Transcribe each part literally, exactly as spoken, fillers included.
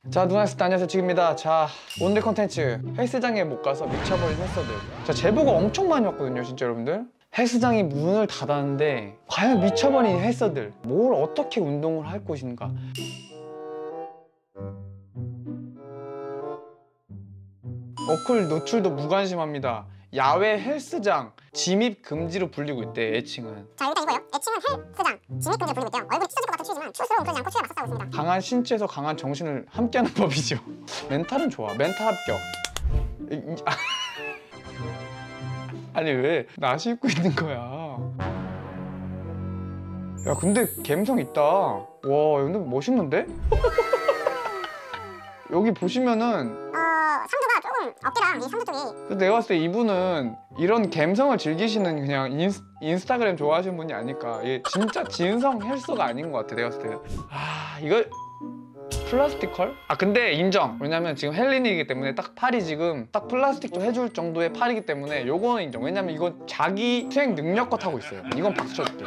자, 누나스타 안녕하세요, 지금입니다. 자, 오늘의 컨텐츠 헬스장에 못 가서 미쳐버린 헬스들. 자, 제보가 엄청 많이 왔거든요, 진짜 여러분들. 헬스장이 문을 닫았는데 과연 미쳐버린 헬스들, 뭘 어떻게 운동을 할 것인가. 어플 노출도 무관심합니다. 야외 헬스장 진입 금지로 불리고 있대, 애칭은. 자, 일단 이거예요. 애칭은 헬스장 진입 금지로 불리고 있대요. 얼굴이 찢어질 것 같은 추위지만 추스러운 그러지 않고 추위에 맞서 싸우고 있습니다. 강한 신체에서 강한 정신을 함께하는 법이죠. 멘탈은 좋아. 멘탈 합격. 이, 이, 아. 아니 왜 나시 입고 있는 거야? 야, 근데 감성 있다. 와, 근데 멋있는데? 여기 보시면은 어... 삼두가 조금 어깨랑 이 삼두 쪽이 그래서 내가 봤을 때 이분은 이런 감성을 즐기시는 그냥 인스, 인스타그램 좋아하시는 분이 아닐까. 이게 진짜 진성 헬스가 아닌 것 같아, 내가 봤을 때. 아, 이거 플라스틱 컬? 아, 근데 인정. 왜냐면 지금 헬린이기 때문에 딱 팔이 지금 딱 플라스틱도 해줄 정도의 팔이기 때문에 요거는 인정. 왜냐면 이건 자기 수행 능력껏 하고 있어요. 이건 박수 쳐줄게.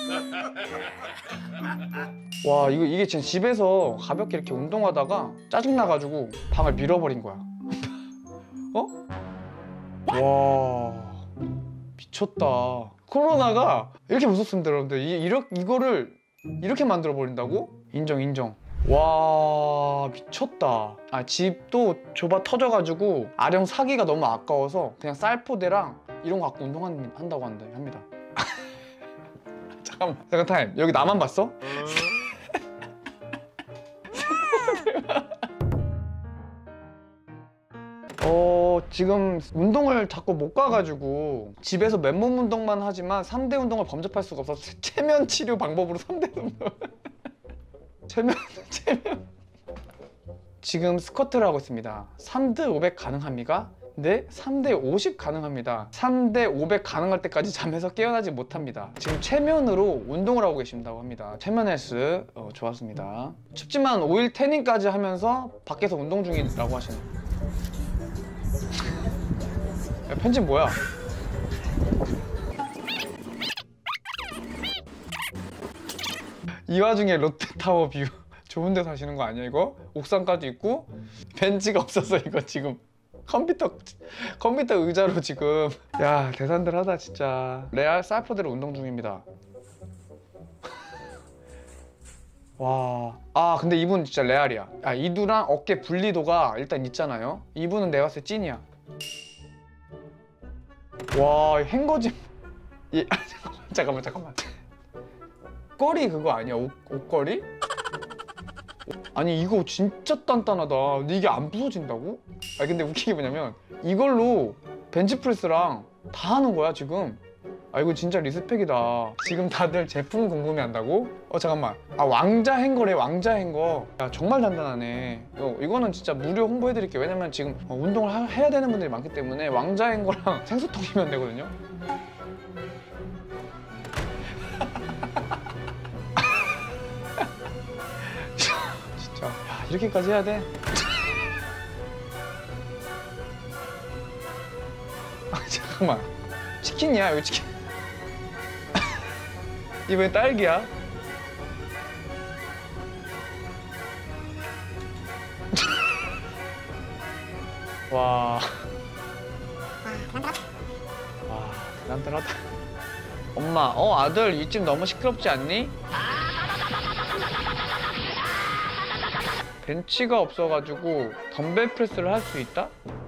와, 이거 이게 진짜 집에서 가볍게 이렇게 운동하다가 짜증나가지고 방을 밀어버린 거야. 어? 와, 미쳤다. 코로나가 이렇게 무섭습니다, 여러분들. 이, 이러, 이거를 이렇게 만들어 버린다고? 인정, 인정. 와, 미쳤다. 아, 집도 좁아 터져가지고 아령 사기가 너무 아까워서 그냥 쌀포대랑 이런 거 갖고 운동한다고 합니다. 잠깐만, 잠깐 타임. 여기 나만 봤어? 어, 지금 운동을 자꾸 못 가가지고 집에서 맨몸 운동만 하지만 삼 대 운동을 범접할 수가 없어서 체면 치료 방법으로 삼 대 운동. 체면, 체면. 지금 스쿼트를 하고 있습니다. 삼 대 오백 가능합니까? 네, 삼 대 오십 가능합니다. 삼 대 오백 가능할 때까지 잠에서 깨어나지 못합니다. 지금 최면으로 운동을 하고 계신다고 합니다. 최면 헬스, 어, 좋았습니다. 춥지만 오 일 태닝까지 하면서 밖에서 운동 중이라고 하시네요. 야, 편집 뭐야? 이 와중에 롯데타워 뷰. 좋은 데 사시는 거 아니야 이거? 옥상까지 있고 벤치가 없어서 이거 지금 컴퓨터 컴퓨터 의자로 지금. 야, 대단들 하다 진짜. 레알 쌀포대로 운동 중입니다. 와, 아 근데 이분 진짜 레알이야. 아, 이두랑 어깨 분리도가 일단 있잖아요. 이분은 내가 봤을 때 찐이야. 와, 행거짐. 예, 아, 잠깐만 잠깐만. 꼬리 그거 아니야? 옷, 옷걸이? 아니 이거 진짜 단단하다. 근데 이게 안 부서진다고? 아, 근데 웃긴 게 뭐냐면 이걸로 벤치프레스랑 다 하는 거야 지금. 아, 이거 진짜 리스펙이다. 지금 다들 제품 궁금해한다고? 어, 잠깐만. 아, 왕자 행거래, 왕자 행거. 야, 정말 단단하네. 이거, 이거는 진짜 무료 홍보해드릴게요. 왜냐면 지금 어, 운동을 하, 해야 되는 분들이 많기 때문에 왕자 행거랑 생수통이면 되거든요. 진짜, 야, 이렇게까지 해야 돼? 아, 잠깐만. 치킨이야, 여기 치킨. 이번엔 딸기야. 와. 와, 대단하다. 엄마, 어, 아들 이쯤 너무 시끄럽지 않니? 벤치가 없어가지고 덤벨 프레스를 할 수 있다?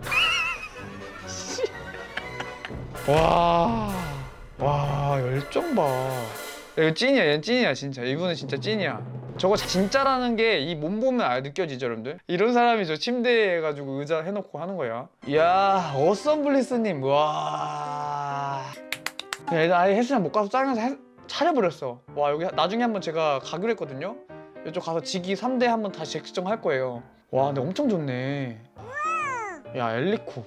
와, 와, 열정 봐. 야, 이거 찐이야, 얘 찐이야, 진짜. 이분은 진짜 찐이야. 저거 진짜라는 게 이 몸 보면 알 느껴지죠, 여러분들? 이런 사람이 저 침대에 해가지고 의자 해놓고 하는 거야. 이야, 어썸블리스님, 와. 야, 나 아예 헬스장 못 가서 짜증나서 해, 차려버렸어. 와, 여기 나중에 한번 제가 가기로 했거든요? 이쪽 가서 지기 삼 대 한번 다시 측정할 거예요. 와, 근데 엄청 좋네. 야, 엘리코.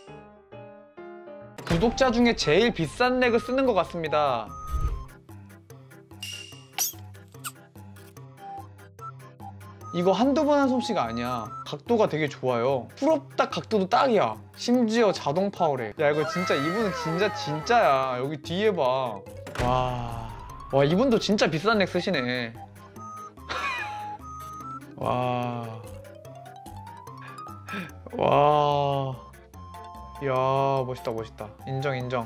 구독자 중에 제일 비싼 렉을 쓰는 것 같습니다. 이거 한두 번 한 솜씨가 아니야. 각도가 되게 좋아요. 풀업 딱 각도도 딱이야. 심지어 자동 파워래. 야, 이거 진짜 이분은 진짜 진짜야. 여기 뒤에 봐. 와, 와, 이분도 진짜 비싼 렉 쓰시네. 와, 와, 야 멋있다 멋있다. 인정 인정.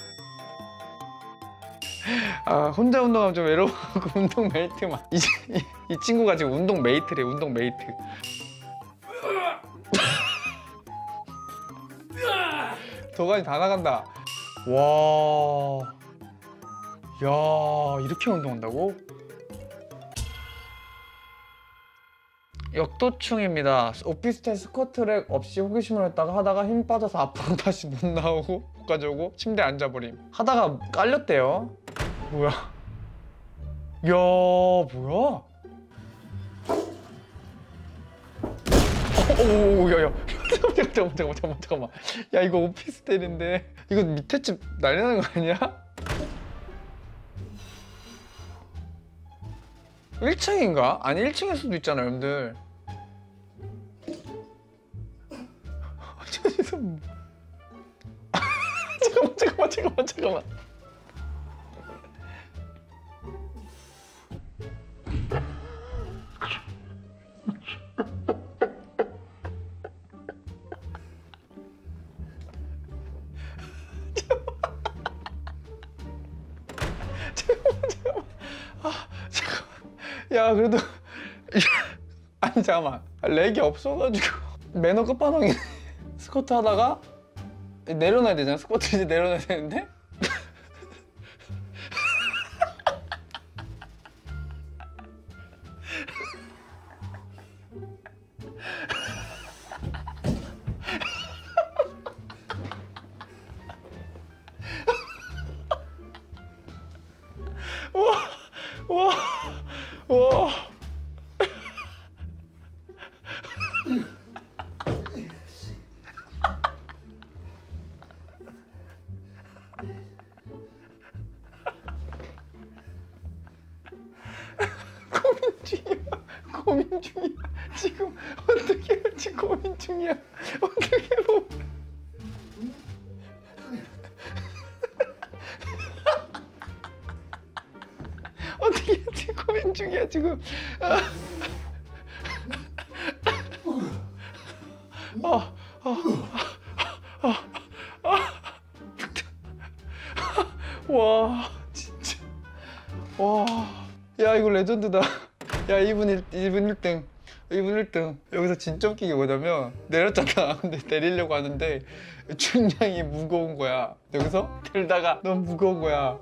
아 혼자 운동하면 좀 외로워하고 운동 메이트만. 이, 이, 이 친구가 지금 운동 메이트래. 운동 메이트. 도가니 다 나간다. 와, 야 이렇게 운동한다고? 역도충입니다. 오피스텔 스쿼트랙 없이 호기심을 했다가 하다가 힘 빠져서 앞으로 다시 못 나오고 못 가져오고 침대에 앉아버림. 하다가 깔렸대요. 뭐야? 야 뭐야? 오, 야야. 잠깐만 잠깐만 잠깐만 잠깐만 잠깐만. 야 이거 오피스텔인데 이거 밑에 집 난리 나는 거 아니야? 일 층인가? 아니 일 층일 수도 있잖아 여러분들. 잠깐만 잠깐만 잠깐만 잠깐만. 잠깐만 잠깐만. 아 잠깐만. 야 그래도 아니 잠깐만 렉이 없어가지고 매너 끝판왕이네. 스쿼트 하다가 내려놔야 되잖아. 스쿼트 이제 내려놔야 되는데 와 와 와 고민 중이야. 고민 중이야. 지금 어떻게 할지 고민 중이야. 어떻게 뭐 어떻게 할지 고민 중이야 지금. 아, 아, 아, 아, 아. 와 진짜. 와. 야 이거 레전드다. 야 이분 일, 이분 일 등. 이분 일 등. 여기서 진짜 웃긴 게 뭐냐면 내렸잖아. 근데 내리려고 하는데 중량이 무거운 거야. 여기서 들다가 너무 무거운 거야.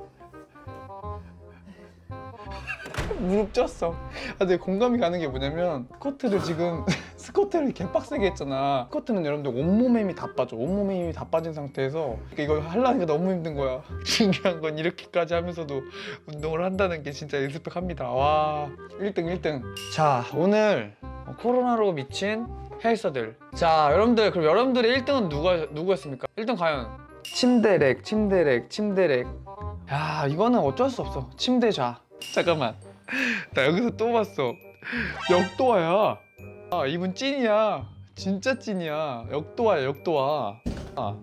무릎 쪘어. 아, 근데 공감이 가는 게 뭐냐면 스쿼트를 지금 스쿼트를 개빡세게 했잖아. 스쿼트는 여러분들 온몸에 힘이 다 빠져. 온몸에 힘이 다 빠진 상태에서 이거 하려니까 너무 힘든 거야. 중요한 건 이렇게까지 하면서도 운동을 한다는 게 진짜 리스펙합니다. 와 일 등 일 등. 자 오늘 코로나로 미친 헬서들. 자 여러분들 그럼 여러분들의 일 등은 누가, 누구였습니까? 일 등 과연 침대렉 침대렉 침대렉. 야 이거는 어쩔 수 없어. 침대좌. 잠깐만 나 여기서 또 봤어. 역도화야. 아 이분 찐이야. 진짜 찐이야. 역도화야 역도화. 아.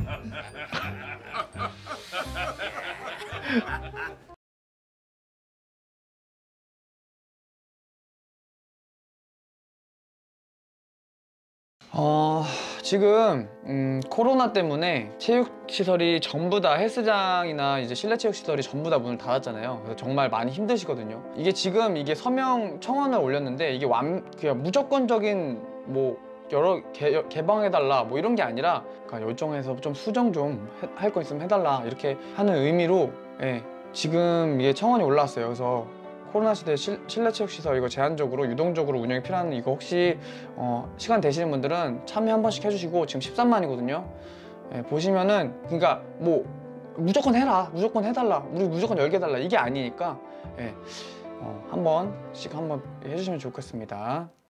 어 지금 음, 코로나 때문에 체육시설이 전부 다 헬스장이나 이제 실내 체육시설이 전부 다 문을 닫았잖아요. 그래서 정말 많이 힘드시거든요. 이게 지금 이게 서명 청원을 올렸는데 이게 완 그냥 무조건적인 뭐 여러 개, 개방해달라 뭐 이런 게 아니라 그러니까 요청해서 좀 수정 좀 할 거 있으면 해달라 이렇게 하는 의미로 예, 지금 이게 청원이 올라왔어요. 그래서 코로나 시대 실, 실내 체육시설 이거 제한적으로 유동적으로 운영이 필요한 이거 혹시 어, 시간 되시는 분들은 참여 한 번씩 해주시고 지금 십삼만이거든요. 예, 보시면은 그러니까 뭐 무조건 해라 무조건 해달라 우리 무조건 열게 해달라 이게 아니니까 예, 어, 한 번씩 한 번 해주시면 좋겠습니다.